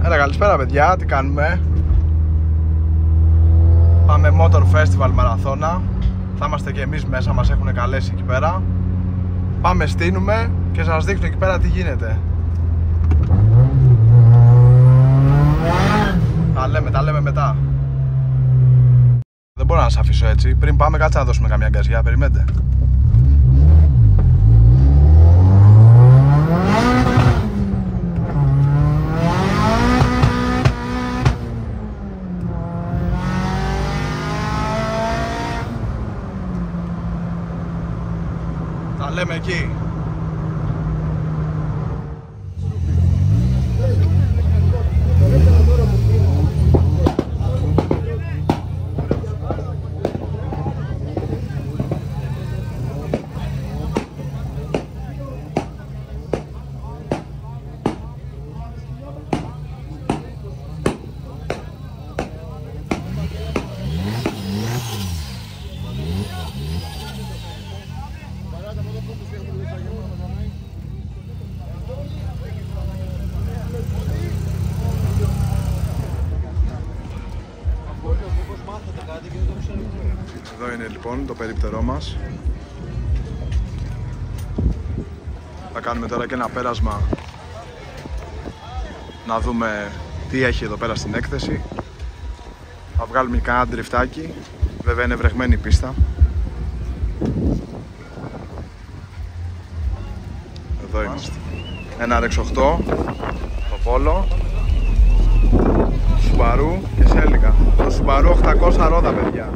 Έλα, καλησπέρα παιδιά, τι κάνουμε? Πάμε Motor Festival Μαραθώνα. Θα είμαστε και εμείς μέσα, μας έχουν καλέσει εκεί πέρα. Πάμε, στείνουμε και θα σας δείχνω εκεί πέρα τι γίνεται. Τα λέμε μετά. Δεν μπορώ να σας αφήσω έτσι. Πριν πάμε, κάτσε να δώσουμε καμιά γκαζιά, περιμένετε. Τα λέμε εκεί. Εδώ είναι λοιπόν το περίπτερό μας. Θα κάνουμε τώρα και ένα πέρασμα να δούμε τι έχει εδώ πέρα στην έκθεση. Θα βγάλουμε και ένα ντριφτάκι. Βέβαια είναι βρεγμένη η πίστα. Εδώ είμαστε. Ένα RX8, το Polo, Subaru και Celica. Το Subaru 800 ρόδα, παιδιά.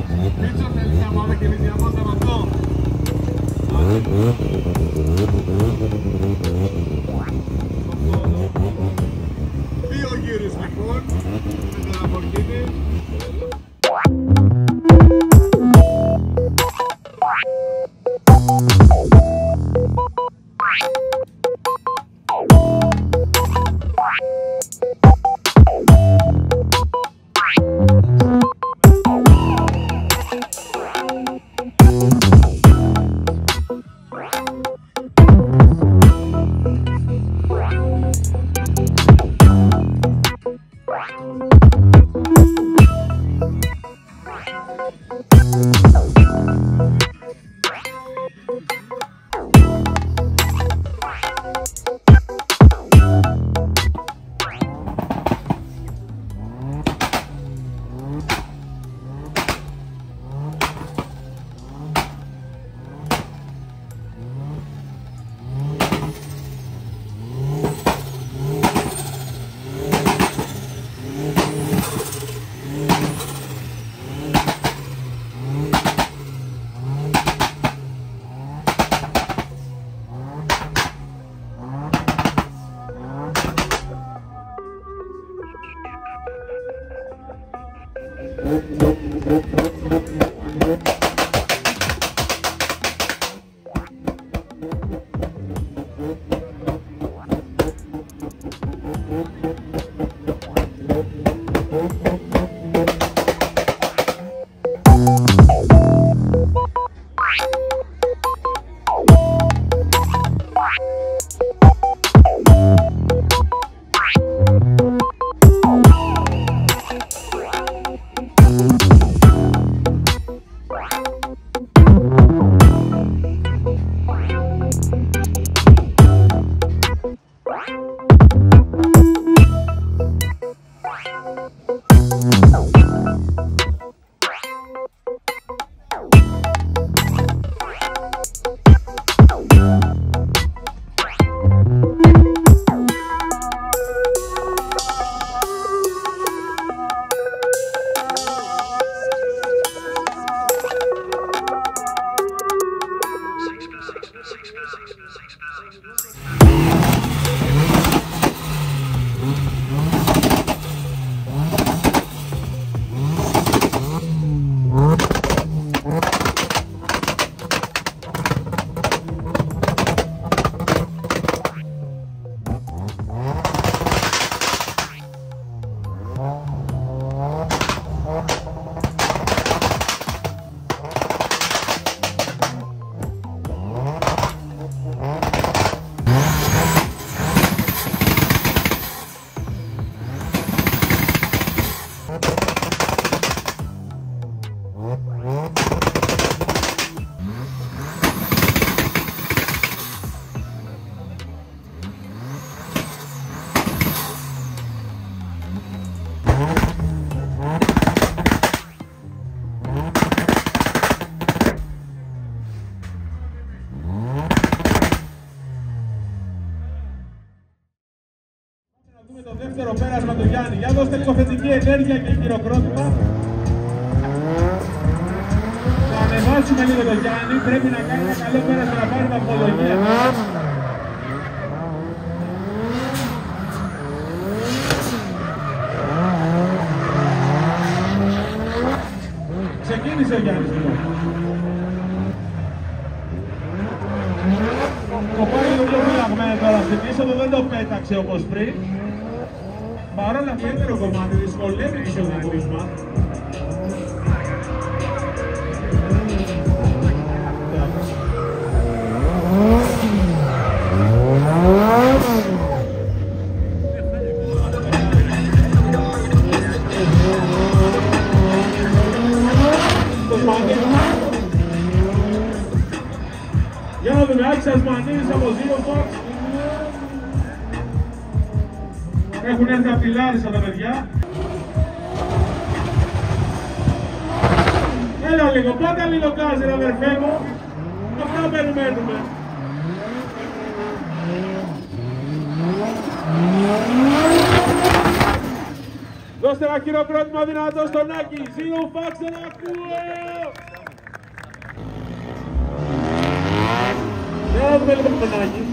Μίτσο θέλει να πάμε και Ολυμπιακός από αυτό. Δύο γύρους λοιπόν με τον Λαμπορκίνι. Το δεύτερο πέρασμα του Γιάννη. Για δώστε λίγο θετική ενέργεια και χειροκρότημα. Θα ανεβάσουμε λίγο τον Γιάννη. Πρέπει να κάνει ένα καλό πέρασμα να πάρει βαθμολογία. Ξεκίνησε ο Γιάννης λοιπόν. Το πάει λίγο πιο φυλαγμένο τώρα στην είσοδο, δεν το πέταξε όπως πριν. Παρ' όλα αυτά, δεύτερο κομμάτι δυσκολεύει τους οδηγούς μας. Για να δούμε, Άξας Μανίδης από Zero Box. Έχουν έρθει από τη Λάρισα τα παιδιά. Έλα λίγο, πάτε λίγο γκάζι αδερφέ μου. Αυτά περιμένουμε. Δώστε ένα χειροκρότημα δυνατό στον Άκη. Zero Facts, τον ακούω. Για να δούμε λίγο τον Άκη.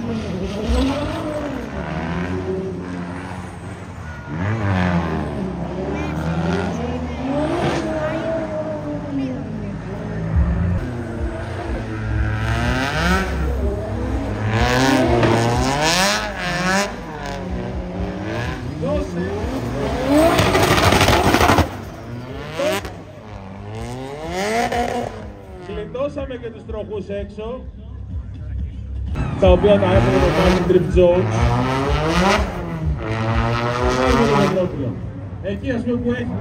Κλειτώσαμε και τους τροχούς έξω, τα οποία τα έχουμε το κάνει Trip Zone. Εκεί ας πούμε που έχει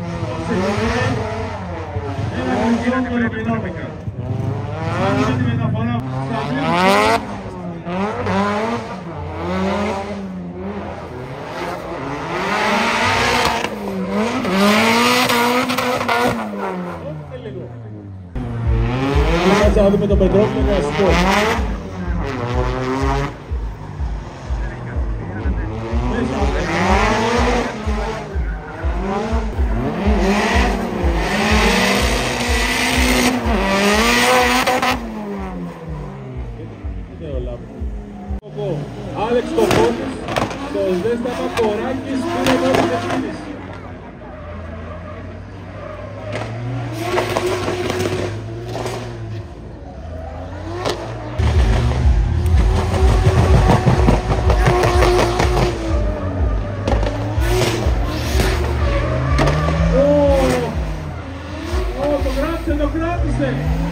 ένα χιλιόμετρο αεροδυναμικά. Αν είναι τη μεταφορά που θα βγει. Κάτσε να δούμε το Πετρόφιλο και να σου πω. Άλεξ Κοκκόνης, το Σβέσταμα Κοράκης, πήρε μόνο και κίνηση. Το κράτησε!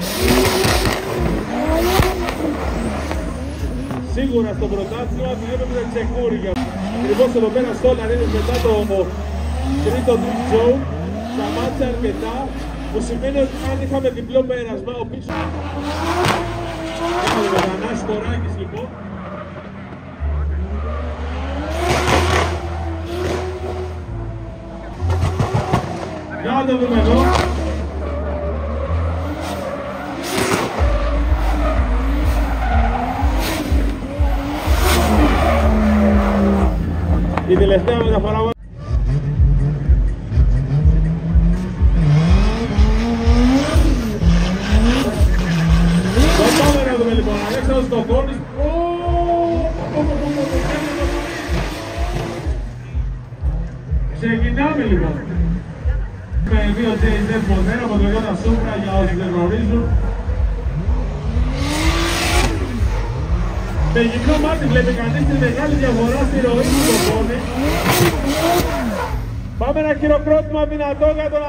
Σίγουρα στο πρωτάθλημα δουλεύουμε ξεκούρια. Ακριβώς εδώ πέρα στο Λαρίνος μετά το τρίτο Trip Zone σταμάτησε αρκετά, που σημαίνει ότι αν είχαμε διπλό πέρασμα ο πίσω είχαμε τον Ανάση Κοράκης λοιπόν. Για να το δούμε εδώ. Η τελευταία μεταφορά. Πάμε να δούμε λοιπόν, Αλέξανδρος Κοκκόνης. Ξεκινάμε λοιπόν. Με δύο JZ μοντέρα από το Toyota Supra για όσοι δεν γνωρίζουν. Με γυμνό μάτι βλέπει κανείς τη μεγάλη διαφορά στη ροή του Κοκκόνη. Πάμε ένα χειροκρότημα δυνατό για τον...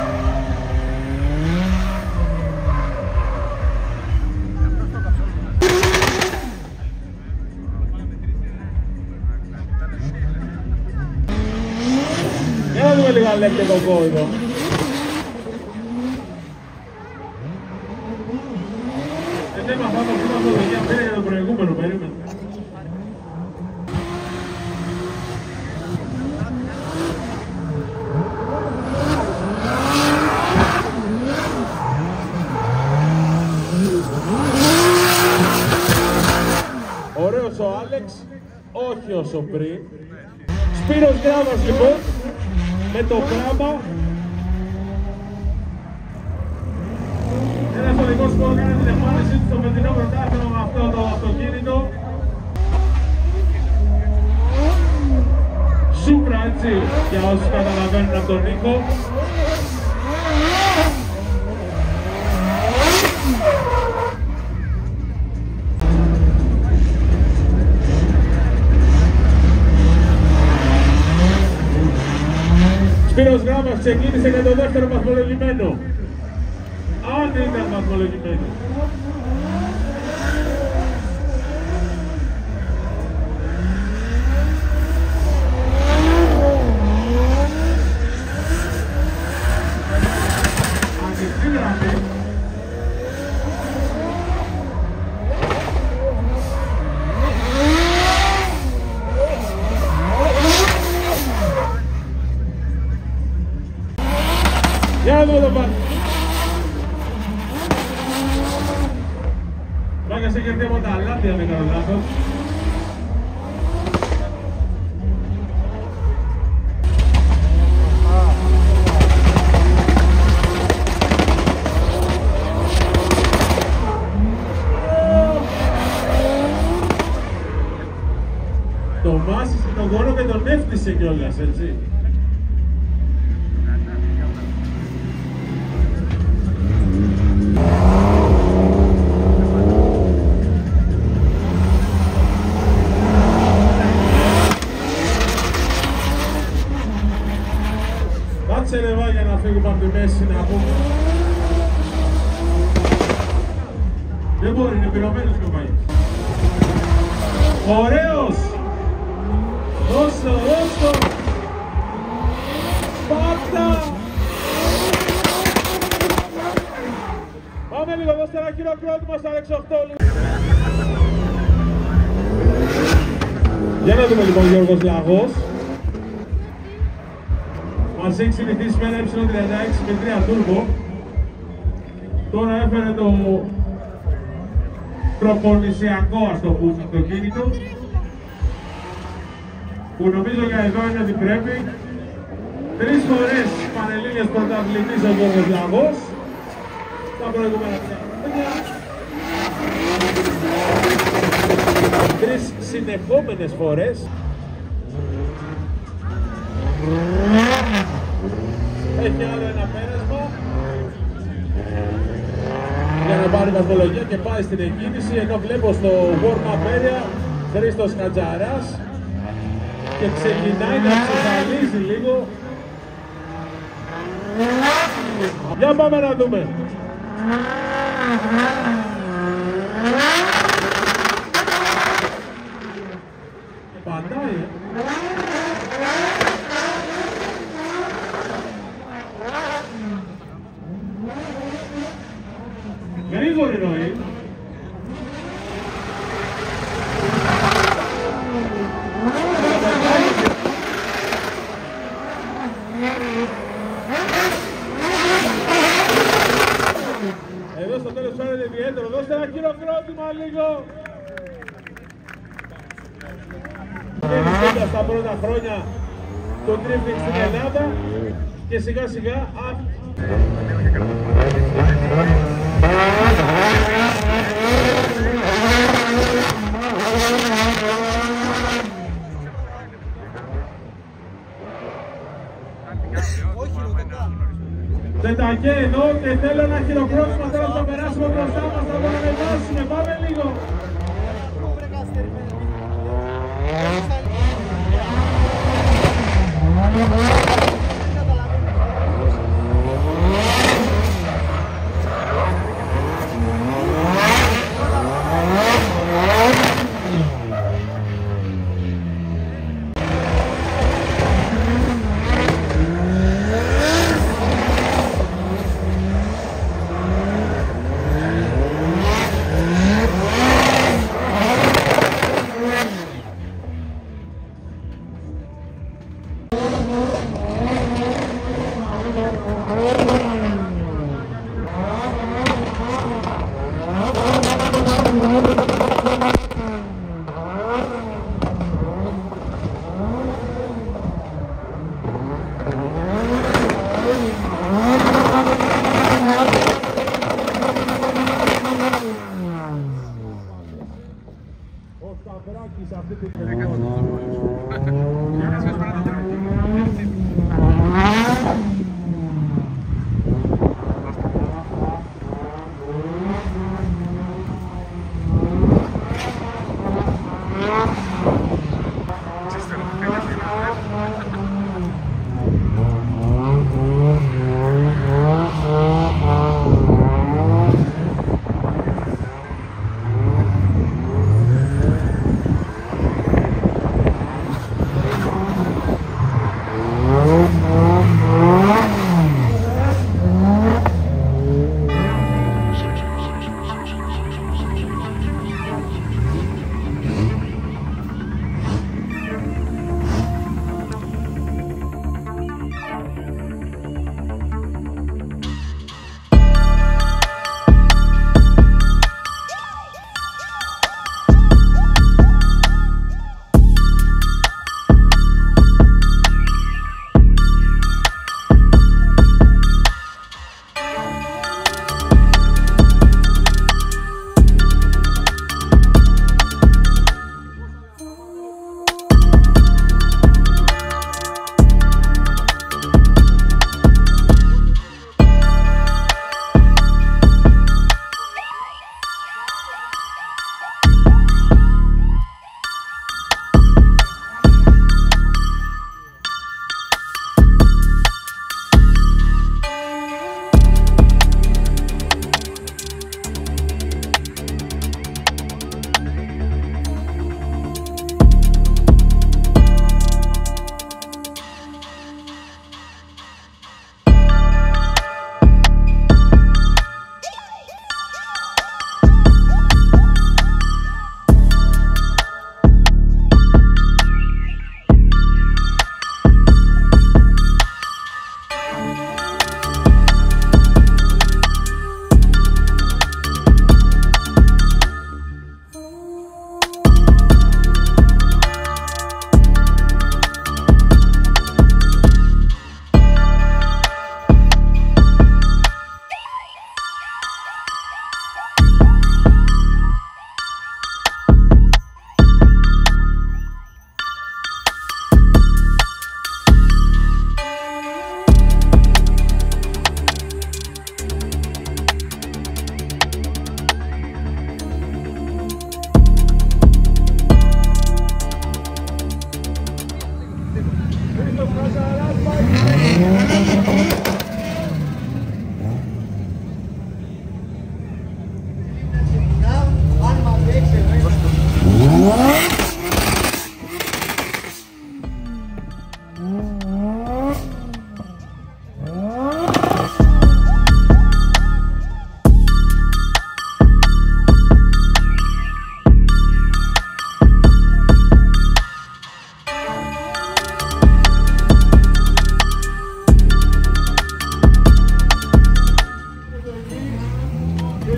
Για να δούμε λίγα λεπτά Κοκκό εδώ. Δεν έμαθα το πρώτο φωτογραφία πήρε για το προηγούμενο, περίμενο. Ωραίος ο Άλεξ, όχι όσο πριν. Σπύρος Γκράβας λοιπόν, με το γράμμα. Ένας οδηγός που έκανε την εμφάνισή του στο φετινό πρωτάθλημα με αυτό το αυτοκίνητο. Supra έτσι, για όσους καταλαβαίνουν από τον Νίκο. Σπύρος Γράμμας ξεκίνησε για το δεύτερο βαθμολογημένο. Αν ήταν βαθμολογημένο. Ανοιχτή γραμμή. Για να δούμε το πάλι. Μάγκας έχει έρθει από τα αλάτια, δεν κάνω λάθος. Γύρισε κιόλας, έτσι. Κάτσε ρεβά για να φύγουμε από τη μέση να πούμε. Δεν μπορεί, είναι πυρωμένος και ο Παγιής. Ωραίος! Δώσω! Σπάρτα! Πάμε λίγο, δώστε ένα χειροκρότημα στα Αλεξοχτόλου. Για να δούμε λοιπόν Γιώργος Λαγός. Μας έχει συνηθίσει με ένα Y36 με 3 turbo. Τώρα έφερε το προπονησιακό, ας το πούμε, αυτοκίνητο, που νομίζω για εδώ είναι ότι πρέπει. 3 φορές πανελλήνιας πρωταθλητής ο Γιώργος Λαγός τα προηγούμενα 3 χρόνια. 3 συνεχόμενες φορές. Έχει άλλο ένα πέρασμα για να πάρει βαθμολογία και πάει στην εκκίνηση, ενώ βλέπω στο warm-up area Χρήστος Χατζαράς και ξεκινάει να ψυχαλίζει λίγο. Για πάμε να δούμε. Πατάει, γρήγορη ροή. Εδώ στο τέλος φαίνεται ιδιαίτερο. Δώστε ένα χειροκρότημα λίγο. Γεννηθήκαμε στα πρώτα χρόνια το drifting στην Ελλάδα και σιγά σιγά Τετακέ εδώ και θέλω ένα χειροκρότημα τώρα θα περάσουμε μπροστά μας, θα το ανεβάσουμε, πάμε λίγο.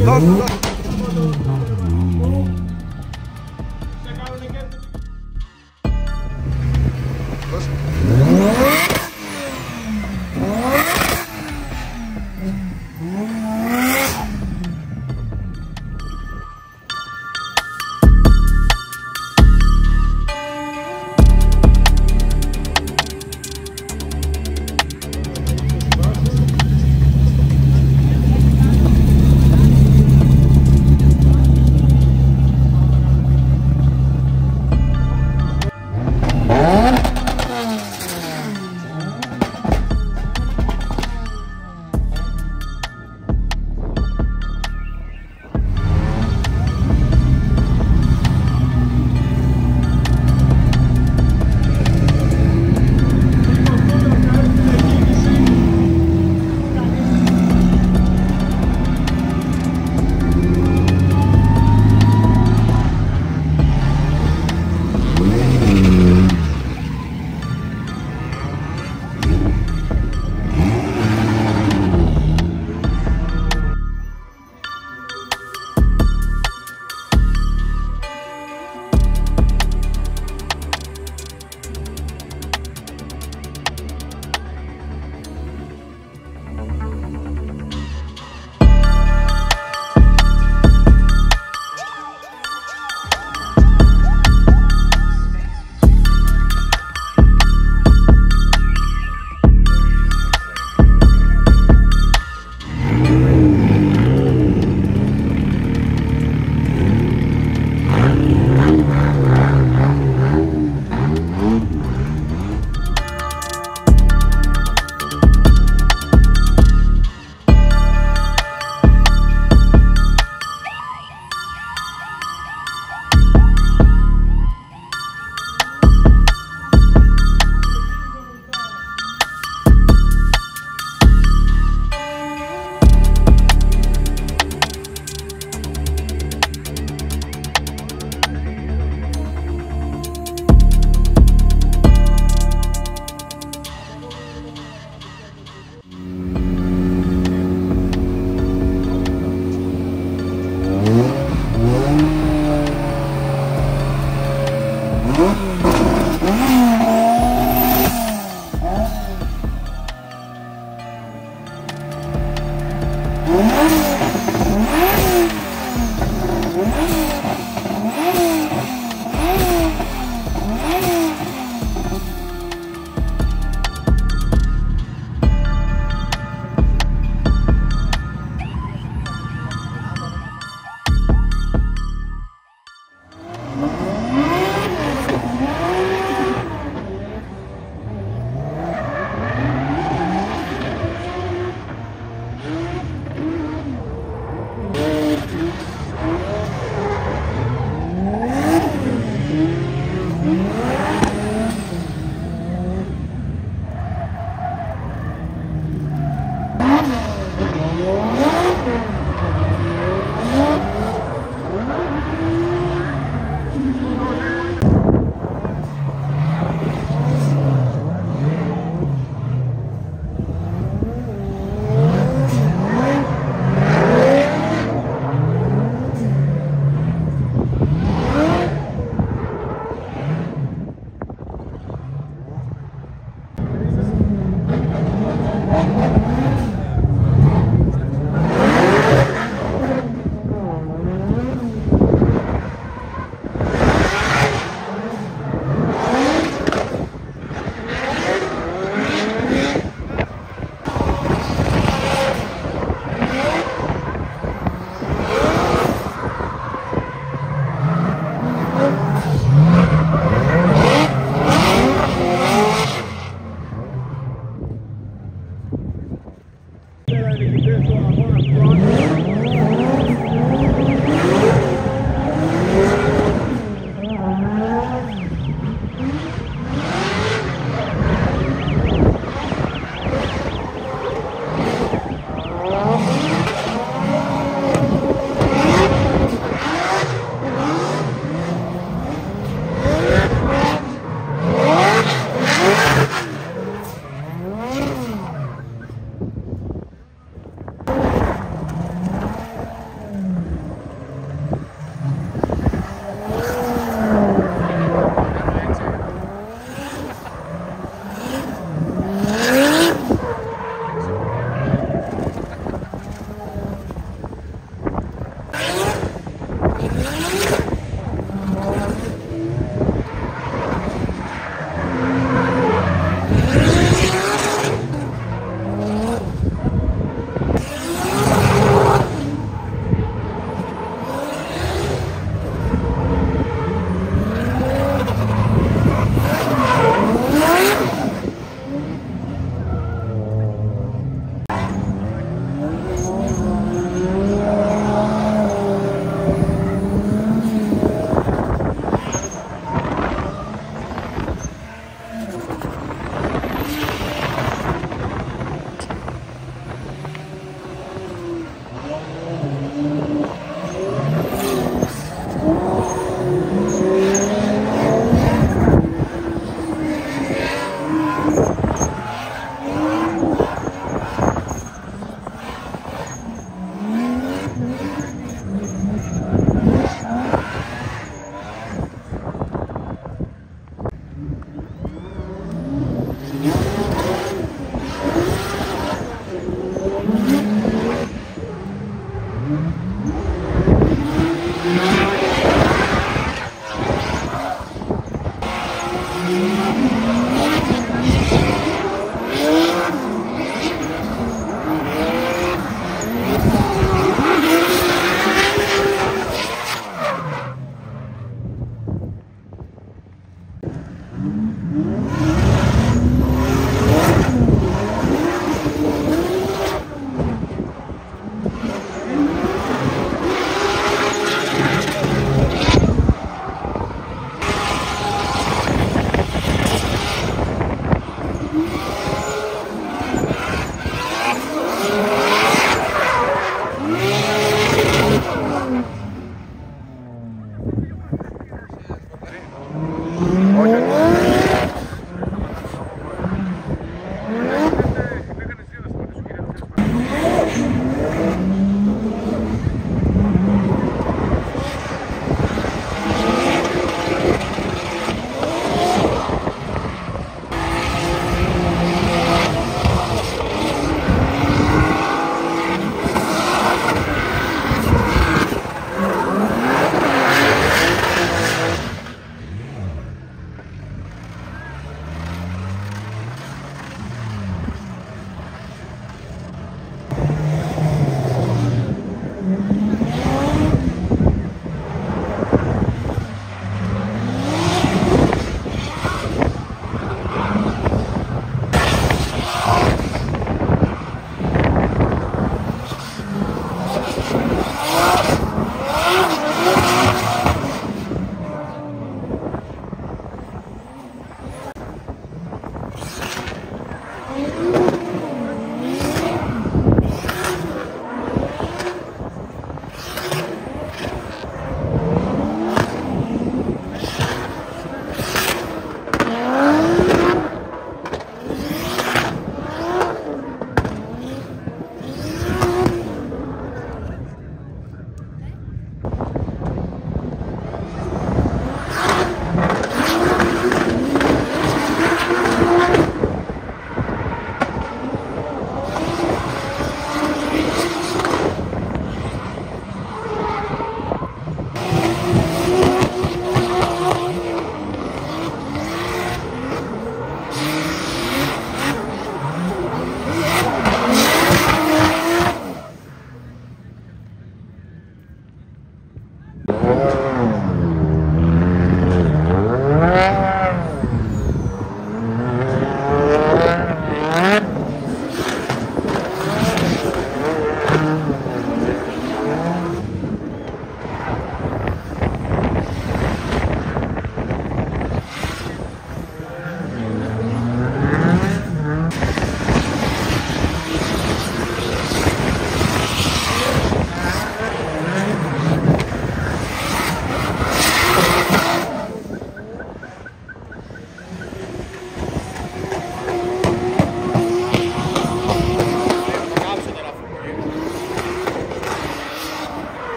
Δώσ'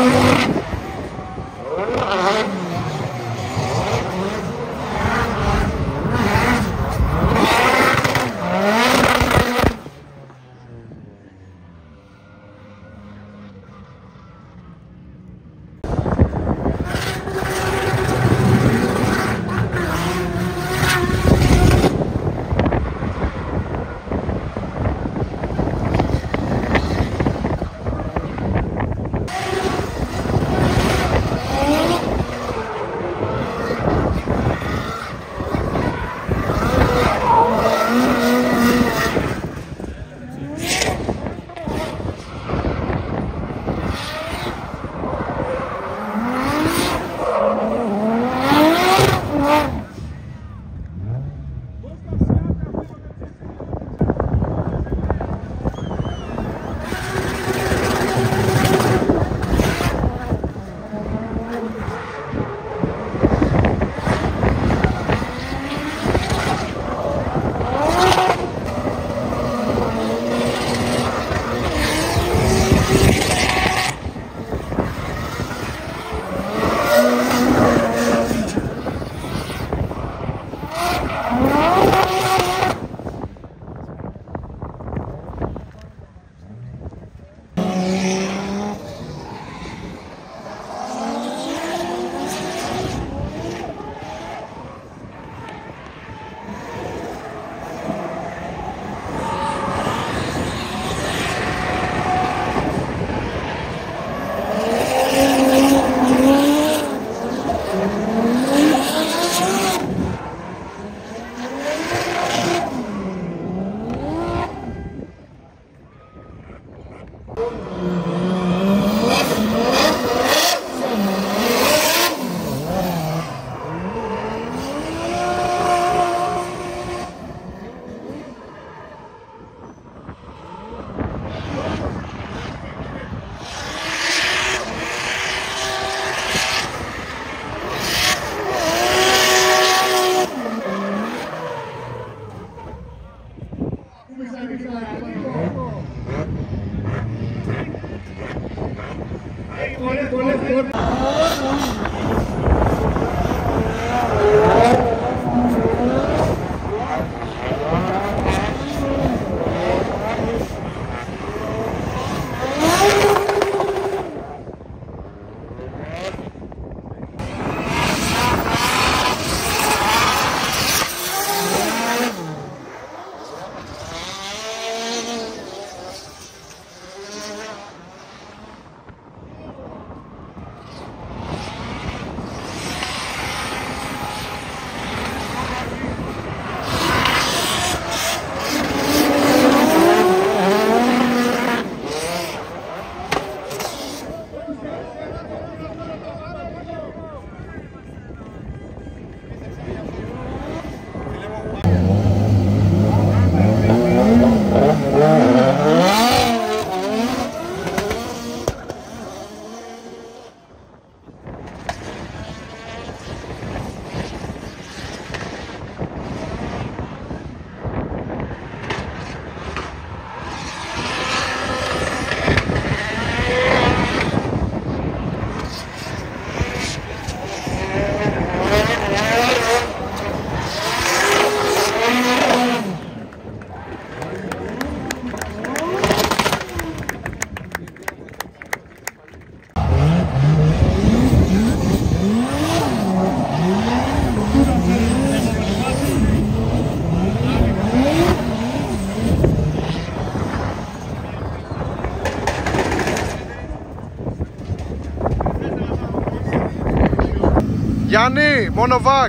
Γιάννη, μόνο βακ.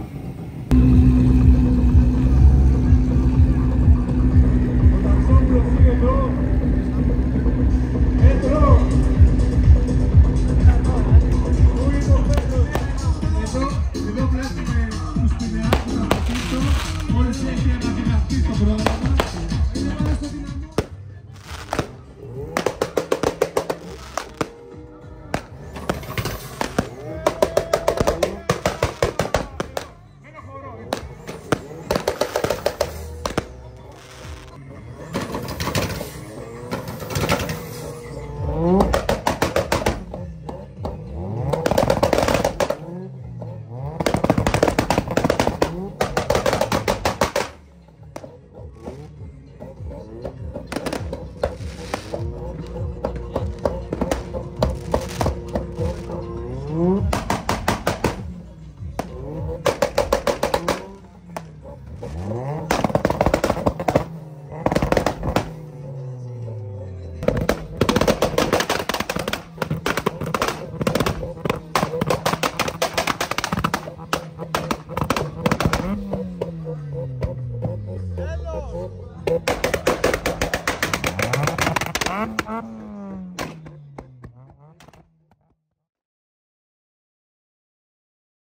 Hello.